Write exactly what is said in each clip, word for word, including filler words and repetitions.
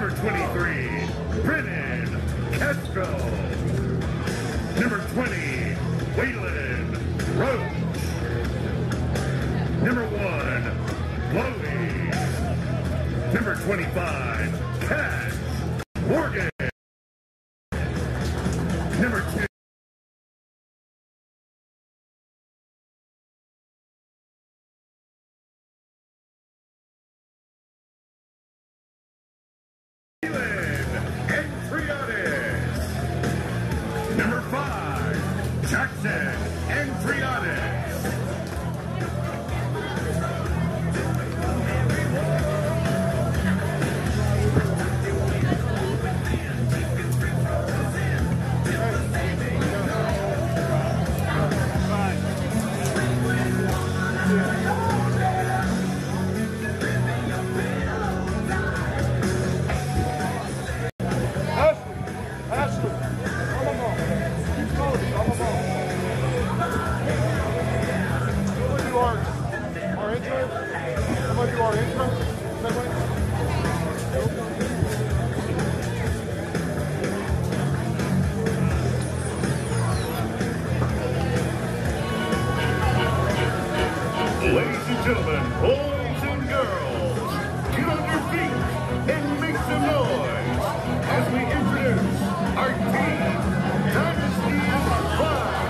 Number twenty-three, Brennan Castro. Number twenty, Waylon Roach. Number one, Chloe. Number twenty-five, Kat Morgan. Number two, Number five, Jackson Andriades. Ladies and gentlemen, boys and girls, get on your feet and make some noise as we introduce our team, Dynasty five.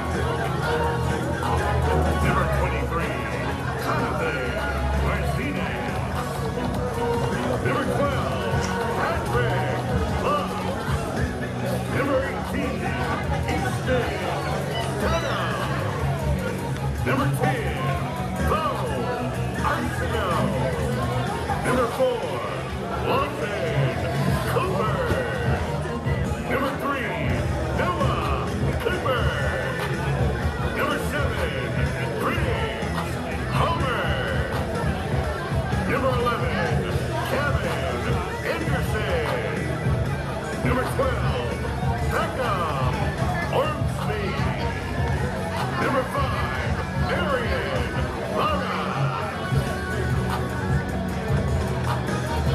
Number twenty-three, Jonathan Martinez. Number twelve, Patrick Love. Number eighteen, Easton Tana. Number ten, Number four, London Cooper. Number three, Noah Cooper. Number seven, British Homer. Number eleven, Kevin Anderson. Number twelve, Beckham Ormsby. Number five, Marion Lara.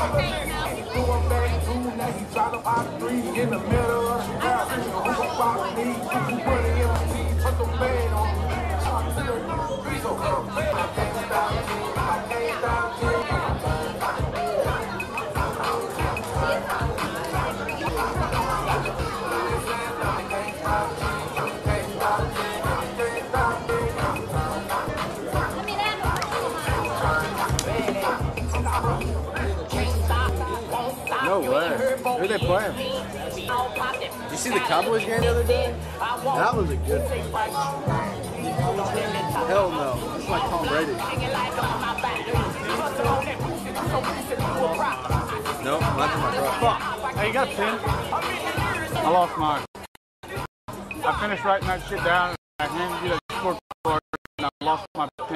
Going back two, now he try to pop three in the middle of the crowd. Who gon' follow me? Who put it in my teeth? Put the band on me. Talk to the three, so come back. I can't stop, I can't stop. No way. Who are they playing? Did you see the Cowboys game the other day? That was a good one. Hell no. It's like Tom Brady. No, not to my brother. Fuck. Hey, you got a pen? I lost mine. I finished writing that shit down and I handed you the scorecard and I lost my pen.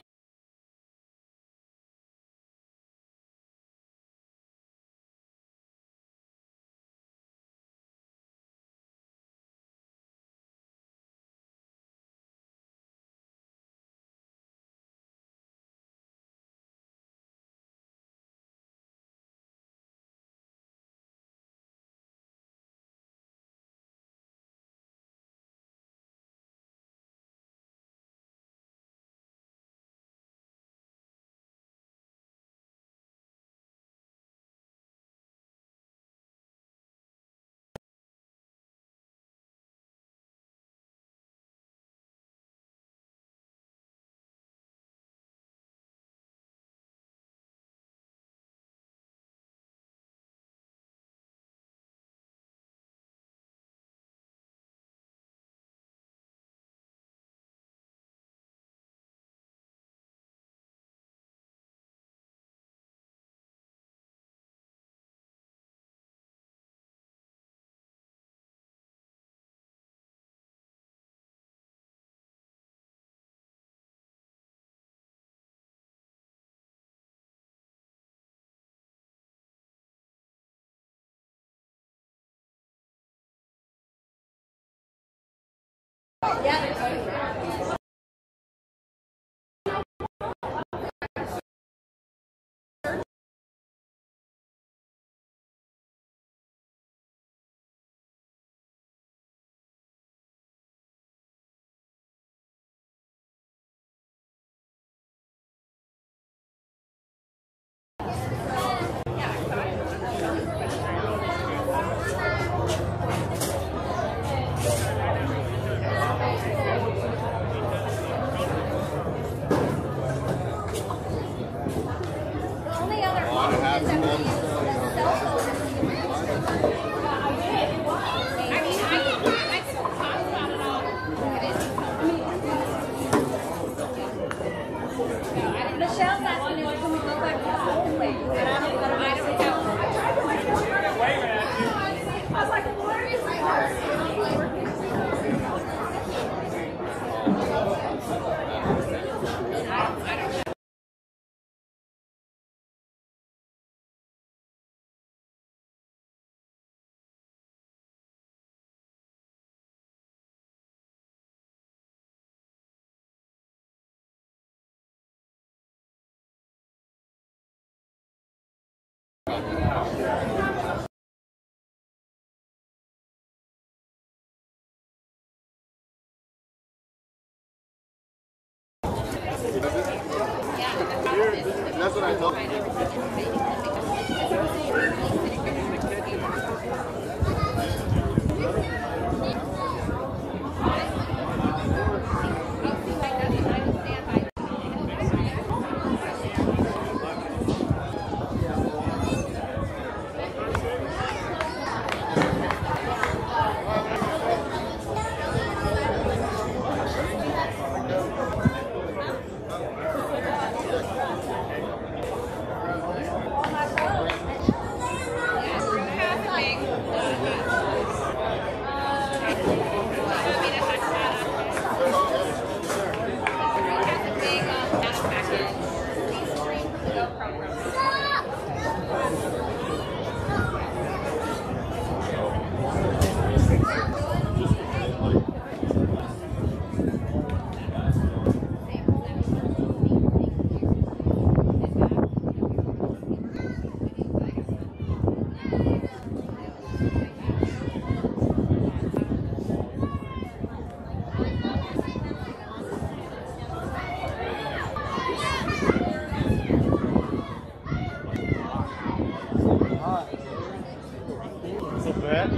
bet.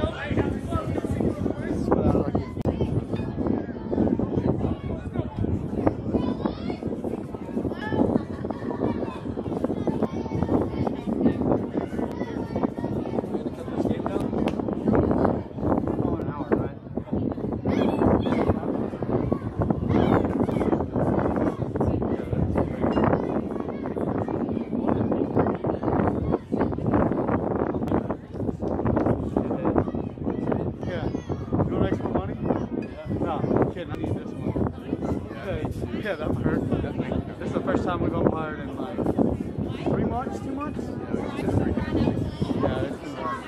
Yeah, that would hurt. This is the first time we've umpired in like three months, two months? Yeah, it's been hard.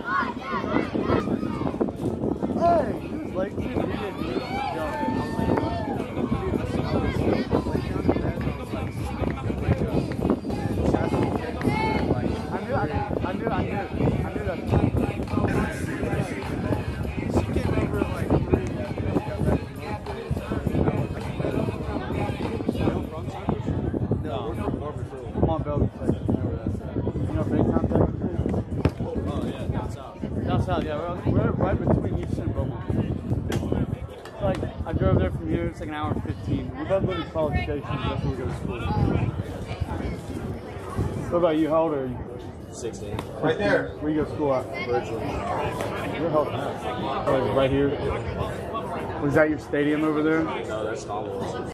Hey, he was late too. He didn't do it. I knew, I, I knew, I knew, I knew that. She came over like three. South, yeah, we're, we're right between Houston and Beaumont. It's like, I drove there from here, it's like an hour and fifteen. We both live in College Station, that's where we go to school. What about you? How old are you? sixteen. Right there. Where you go to school at? Virtually. You're helping out. Oh, right here? Was that your stadium over there? No, that's Star Wars.